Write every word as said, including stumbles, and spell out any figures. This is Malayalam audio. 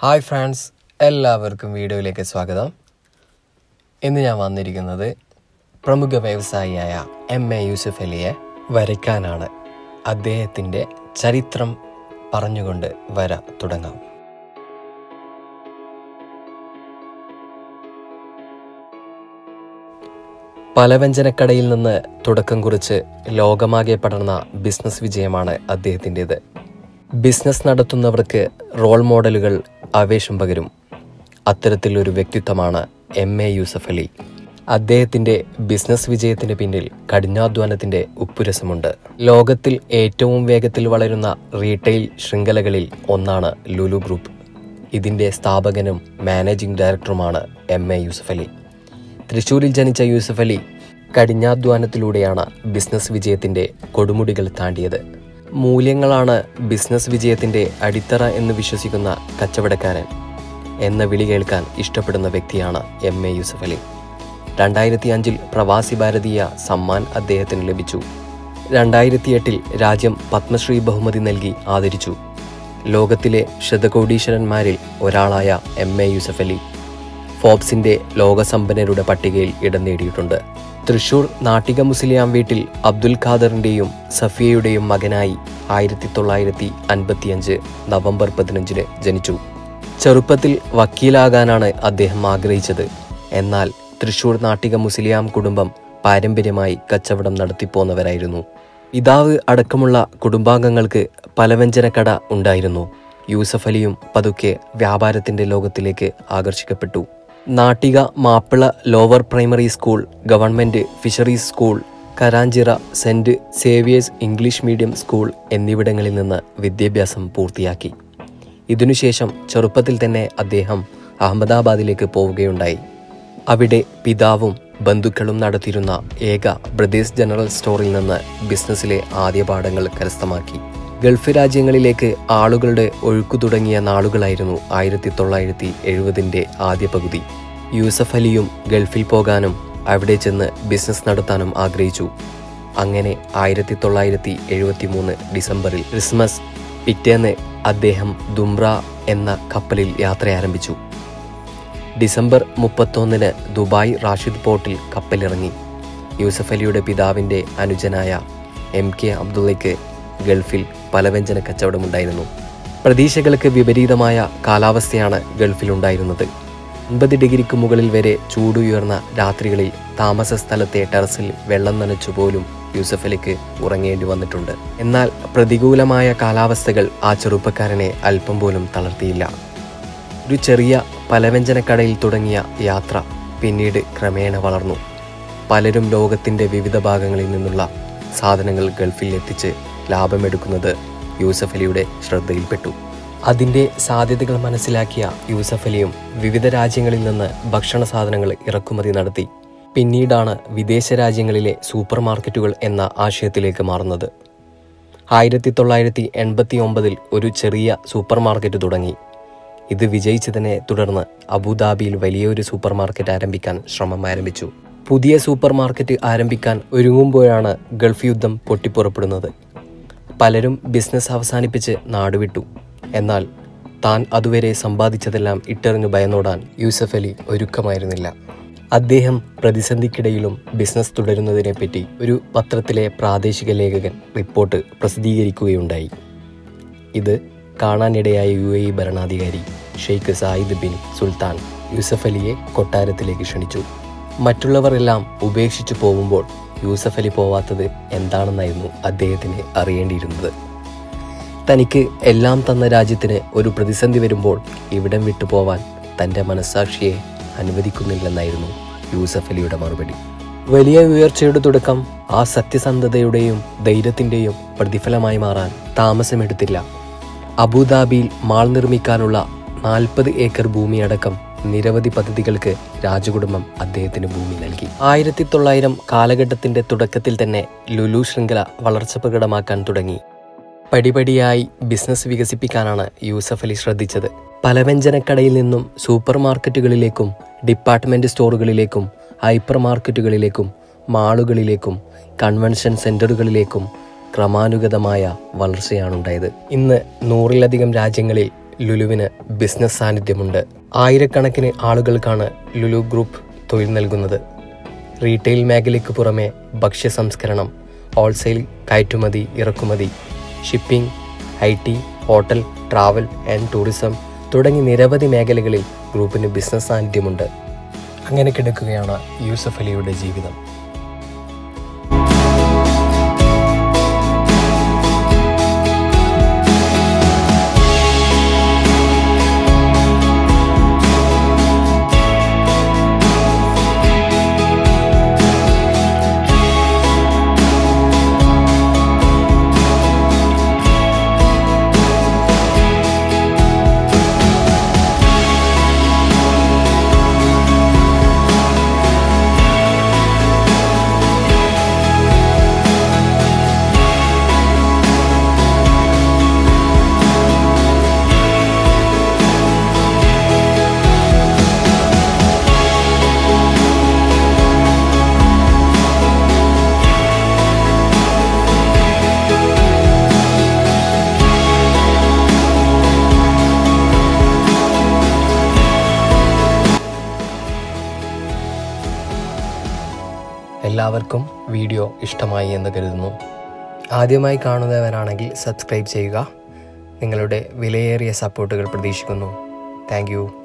ഹായ് ഫ്രണ്ട്സ്, എല്ലാവർക്കും വീഡിയോയിലേക്ക് സ്വാഗതം. ഇന്ന് ഞാൻ വന്നിരിക്കുന്നത് പ്രമുഖ വ്യവസായിയായ എം എ യൂസഫ് അലിയെ വരയ്ക്കാനാണ്. അദ്ദേഹത്തിൻ്റെ ചരിത്രം പറഞ്ഞുകൊണ്ട് വര തുടങ്ങാം. പലവ്യഞ്ജനക്കടയിൽ നിന്ന് തുടക്കം കുറിച്ച് ലോകമാകെ പടർന്ന ബിസിനസ് വിജയമാണ് അദ്ദേഹത്തിൻ്റേത്. ബിസിനസ് നടത്തുന്നവർക്ക് റോൾ മോഡലുകൾ ആവേശം പകരും. അത്തരത്തിലൊരു വ്യക്തിത്വമാണ് എം എ യൂസഫ് അലി. അദ്ദേഹത്തിൻ്റെ ബിസിനസ് വിജയത്തിന് പിന്നിൽ കഠിനാധ്വാനത്തിൻ്റെ ഉപ്പുരസമുണ്ട്. ലോകത്തിൽ ഏറ്റവും വേഗത്തിൽ വളരുന്ന റീറ്റെയിൽ ശൃംഖലകളിൽ ഒന്നാണ് ലുലു ഗ്രൂപ്പ്. ഇതിൻ്റെ സ്ഥാപകനും മാനേജിംഗ് ഡയറക്ടറുമാണ് എം എ യൂസഫ് അലി. തൃശ്ശൂരിൽ ജനിച്ച യൂസഫ് അലി കഠിനാധ്വാനത്തിലൂടെയാണ് ബിസിനസ് വിജയത്തിൻ്റെ കൊടുമുടികൾ താണ്ടിയത്. മൂല്യങ്ങളാണ് ബിസിനസ് വിജയത്തിൻ്റെ അടിത്തറ എന്ന് വിശ്വസിക്കുന്ന കച്ചവടക്കാരൻ എന്ന വിളി കേൾക്കാൻ ഇഷ്ടപ്പെടുന്ന വ്യക്തിയാണ് എം എ യൂസഫ് അലി. രണ്ടായിരത്തി അഞ്ചിൽ പ്രവാസി ഭാരതീയ സമ്മാൻ അദ്ദേഹത്തിന് ലഭിച്ചു. രണ്ടായിരത്തി എട്ടിൽ രാജ്യം പത്മശ്രീ ബഹുമതി നൽകി ആദരിച്ചു. ലോകത്തിലെ ശതകോടീശ്വരന്മാരിൽ ഒരാളായ എം എ യൂസഫ് അലി ഫോബ്സിൻ്റെ ലോകസമ്പന്നരുടെ പട്ടികയിൽ ഇടം നേടിയിട്ടുണ്ട്. തൃശൂർ നാട്ടിക മുസ്ലിയാം വീട്ടിൽ അബ്ദുൽ ഖാദറിൻ്റെയും സഫിയയുടെയും മകനായി ആയിരത്തി തൊള്ളായിരത്തി അൻപത്തിയഞ്ച് നവംബർ പതിനഞ്ചിന് ജനിച്ചു. ചെറുപ്പത്തിൽ വക്കീലാകാനാണ് അദ്ദേഹം ആഗ്രഹിച്ചത്. എന്നാൽ തൃശൂർ നാട്ടിക മുസ്ലിയാം കുടുംബം പാരമ്പര്യമായി കച്ചവടം നടത്തിപ്പോന്നവരായിരുന്നു. പിതാവ് അടക്കമുള്ള കുടുംബാംഗങ്ങൾക്ക് പലവ്യഞ്ജനക്കട ഉണ്ടായിരുന്നു. യൂസഫ് അലിയും പതുക്കെ വ്യാപാരത്തിൻ്റെ ലോകത്തിലേക്ക് ആകർഷിക്കപ്പെട്ടു. Nattika Mappila lower primary school, government fisheries school, Karanchira saint Xavier's English medium school എന്നിവിടങ്ങളിൽ നിന്ന് വിദ്യാഭ്യാസം പൂർത്തിയാക്കി. ഇതിനുശേഷം ചെറുപ്പത്തിൽ തന്നെ അദ്ദേഹം അഹമ്മദാബാദിലേക്ക് പോവുകയുണ്ടായി. അവിടെ പിതാവും ബന്ധുക്കളും നടത്തിയിരുന്ന ഏക ബ്രദേഴ്സ് ജനറൽ സ്റ്റോറിൽ നിന്ന് ബിസിനസ്സിലെ ആദ്യ പാഠങ്ങൾ കരസ്ഥമാക്കി. ഗൾഫ് രാജ്യങ്ങളിലേക്ക് ആളുകളുടെ ഒഴുക്കു തുടങ്ങിയ നാളുകളായിരുന്നു ആയിരത്തി തൊള്ളായിരത്തി എഴുപതിൻ്റെ ആദ്യ പകുതി. യൂസഫ് അലിയും ഗൾഫിൽ പോകാനും അവിടെ ചെന്ന് ബിസിനസ് നടത്താനും ആഗ്രഹിച്ചു. അങ്ങനെ ആയിരത്തി തൊള്ളായിരത്തി എഴുപത്തി മൂന്ന് ഡിസംബറിൽ ക്രിസ്മസ് പിറ്റേന്ന് അദ്ദേഹം ദുംറ എന്ന കപ്പലിൽ യാത്ര ആരംഭിച്ചു. ഡിസംബർ മുപ്പത്തൊന്നിന് ദുബായ് റാഷിദ് പോർട്ടിൽ കപ്പലിറങ്ങി. യൂസഫ് അലിയുടെ പിതാവിൻ്റെ അനുജനായ എം കെ അബ്ദുള്ളയ്ക്ക് ഗൾഫിൽ പലവ്യഞ്ജന കച്ചവടമുണ്ടായിരുന്നു. പ്രതീക്ഷകൾക്ക് വിപരീതമായ കാലാവസ്ഥയാണ് ഗൾഫിലുണ്ടായിരുന്നത്. അൻപത് ഡിഗ്രിക്ക് മുകളിൽ വരെ ചൂടുയർന്ന രാത്രികളിൽ താമസ സ്ഥലത്തെ ടെറസിൽ വെള്ളം നനച്ചുപോലും യൂസഫ് അലിക്ക് ഉറങ്ങേണ്ടി വന്നിട്ടുണ്ട്. എന്നാൽ പ്രതികൂലമായ കാലാവസ്ഥകൾ ആ ചെറുപ്പക്കാരനെ അല്പം പോലും തളർത്തിയില്ല. ഒരു ചെറിയ പലവ്യഞ്ജനക്കടയിൽ തുടങ്ങിയ യാത്ര പിന്നീട് ക്രമേണ വളർന്നു. പലരും ലോകത്തിൻ്റെ വിവിധ ഭാഗങ്ങളിൽ നിന്നുള്ള സാധനങ്ങൾ ഗൾഫിൽ എത്തിച്ച് ലാഭമെടുക്കുന്നത് യൂസഫ് അലിയുടെ ശ്രദ്ധയിൽപ്പെട്ടു. അതിൻ്റെ സാധ്യതകൾ മനസ്സിലാക്കിയ യൂസഫ് അലിയും വിവിധ രാജ്യങ്ങളിൽ നിന്ന് ഭക്ഷണ സാധനങ്ങൾ ഇറക്കുമതി നടത്തി. പിന്നീടാണ് വിദേശ രാജ്യങ്ങളിലെ സൂപ്പർ മാർക്കറ്റുകൾ എന്ന ആശയത്തിലേക്ക് മാറുന്നത്. ആയിരത്തി തൊള്ളായിരത്തി എൺപത്തി ഒമ്പതിൽ ഒരു ചെറിയ സൂപ്പർ മാർക്കറ്റ് തുടങ്ങി. ഇത് വിജയിച്ചതിനെ തുടർന്ന് അബുദാബിയിൽ വലിയൊരു സൂപ്പർ മാർക്കറ്റ് ആരംഭിക്കാൻ ശ്രമം ആരംഭിച്ചു. പുതിയ സൂപ്പർ മാർക്കറ്റ് ആരംഭിക്കാൻ ഒരുങ്ങുമ്പോഴാണ് ഗൾഫ് യുദ്ധം പൊട്ടിപ്പുറപ്പെടുന്നത്. പലരും ബിസിനസ് അവസാനിപ്പിച്ച് നാടുവിട്ടു. എന്നാൽ താൻ അതുവരെ സമ്പാദിച്ചതെല്ലാം ഇട്ടെറിഞ്ഞു ഭയന്നോടാൻ യൂസഫ് അലി ഒരുക്കമായിരുന്നില്ല. അദ്ദേഹം പ്രതിസന്ധിക്കിടയിലും ബിസിനസ് തുടരുന്നതിനെപ്പറ്റി ഒരു പത്രത്തിലെ പ്രാദേശിക ലേഖകൻ റിപ്പോർട്ട് പ്രസിദ്ധീകരിക്കുകയുണ്ടായി. ഇത് കാണാനിടയായ യു എ ഇ ഭരണാധികാരി Sheikh Zayed bin Sultan Yusuff അലിയെ കൊട്ടാരത്തിലേക്ക് ക്ഷണിച്ചു. മറ്റുള്ളവരെല്ലാം ഉപേക്ഷിച്ചു പോകുമ്പോൾ യൂസഫ് അലി പോവാത്തത് എന്താണെന്നായിരുന്നു അദ്ദേഹത്തിന് അറിയേണ്ടിയിരുന്നത്. തനിക്ക് എല്ലാം തന്ന രാജ്യത്തിന് ഒരു പ്രതിസന്ധി വരുമ്പോൾ ഇവിടം വിട്ടു പോവാൻ തൻ്റെ മനസ്സാക്ഷിയെ അനുവദിക്കുന്നില്ലെന്നായിരുന്നു യൂസഫ് അലിയുടെ മറുപടി. വലിയ ഉയർച്ചയുടെ തുടക്കം ആ സത്യസന്ധതയുടെയും ധൈര്യത്തിൻ്റെയും പ്രതിഫലമായി മാറാൻ താമസമെടുത്തില്ല. അബുദാബിയിൽ മാൾ നിർമ്മിക്കാനുള്ള നാൽപ്പത് ഏക്കർ ഭൂമിയടക്കം നിരവധി പദ്ധതികൾക്ക് രാജകുടുംബം അദ്ദേഹത്തിന് ഭൂമി നൽകി. ആയിരത്തി തൊള്ളായിരം കാലഘട്ടത്തിൻ്റെ തുടക്കത്തിൽ തന്നെ ലുലു ശൃംഖല വളർച്ച പ്രകടമാക്കാൻ തുടങ്ങി. പടിപടിയായി ബിസിനസ് വികസിപ്പിക്കാനാണ് യൂസഫ് അലി ശ്രദ്ധിച്ചത്. പലവ്യഞ്ജനക്കടയിൽ നിന്നും സൂപ്പർ മാർക്കറ്റുകളിലേക്കും ഡിപ്പാർട്ട്മെൻറ്റ് സ്റ്റോറുകളിലേക്കും ഹൈപ്പർ മാർക്കറ്റുകളിലേക്കും മാളുകളിലേക്കും കൺവെൻഷൻ സെൻ്ററുകളിലേക്കും ക്രമാനുഗതമായ വളർച്ചയാണുണ്ടായത്. ഇന്ന് നൂറിലധികം രാജ്യങ്ങളിൽ ലുലുവിന് ബിസിനസ് സാന്നിധ്യമുണ്ട്. ആയിരക്കണക്കിന് ആളുകൾക്കാണ് ലുലു ഗ്രൂപ്പ് തൊഴിൽ നൽകുന്നത്. റീറ്റെയിൽ മേഖലയ്ക്ക് പുറമെ ഭക്ഷ്യ സംസ്കരണം, ഹോൾസെയിൽ, കയറ്റുമതി, ഇറക്കുമതി, shipping, I T, hotel, travel and tourism തുടങ്ങി നിരവധി മേഖലകളിൽ ഗ്രൂപ്പിന് ബിസിനസ് സാന്നിധ്യമുണ്ട്. അങ്ങനെ കിടക്കുകയാണ് യൂസഫ് അലിയുടെ ജീവിതം. എല്ലാവർക്കും വീഡിയോ ഇഷ്ടമായി എന്ന് കരുതുന്നു. ആദ്യമായി കാണുന്നവരാണെങ്കിൽ സബ്സ്ക്രൈബ് ചെയ്യുക. നിങ്ങളുടെ വിലയേറിയ സപ്പോർട്ടുകൾ പ്രതീക്ഷിക്കുന്നു. Thank U.